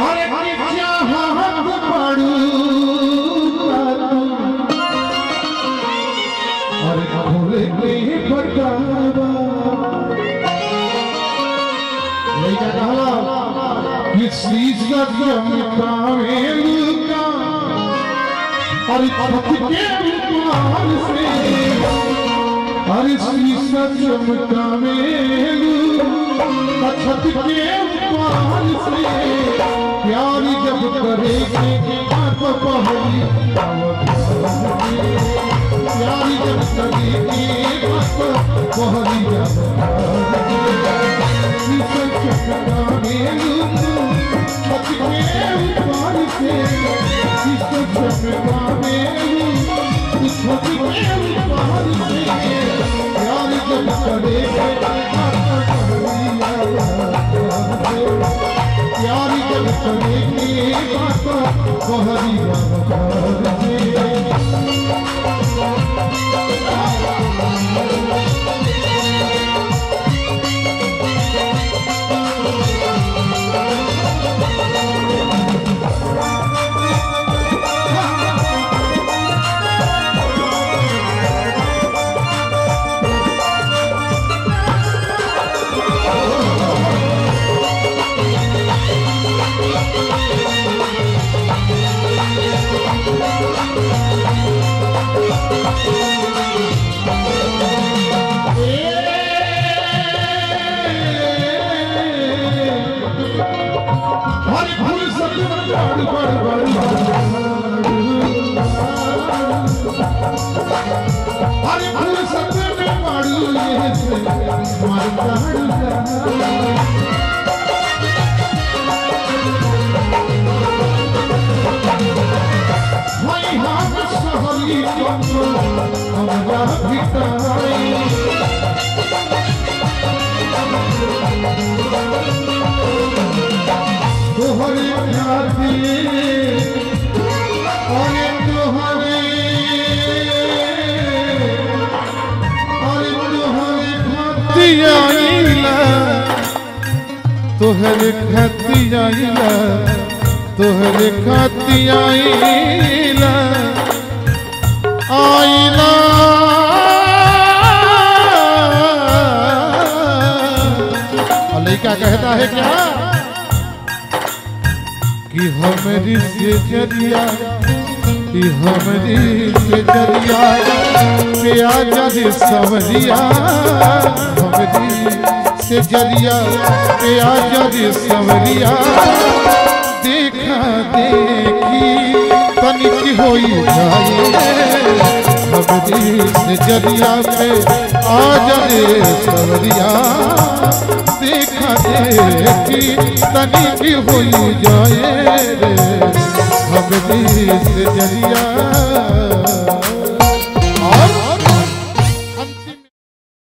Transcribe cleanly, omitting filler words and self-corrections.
अरे चाहत पड़ू अरे भोले के बटावा लइका कहला कि शीशा चमकावे लुका अरे छत के ऊपर से अरे शीशा चमकावे लुका छत के ऊपर से प्यार जब करेगी आप पहली प्यार जब करेगी आप पहली शीशा चमकावे छत के ऊपर से शीशा चमकावे छत के ऊपर से प्यार जब करेगी प्यारी जब करेगी बात बहरिया अरे फूल सब में मारू ये से मारता भाई हम सहरी को हमरा भिटाई तोहरे प्यार दिए तोहरे खाती आइला तोहरे खाती आइला आइला लड़का कहता है क्या कि हमारी से जरिया कि हमारी से जरिया प्याजा दे सवरिया हमारी से जरिया प्याजा दे सवरिया देखा देखी तनिक होई जाए हमारी से जरिया पे आजा दे सवरिया देखा देखी तनिक होई जाए रे हमारी से जरिया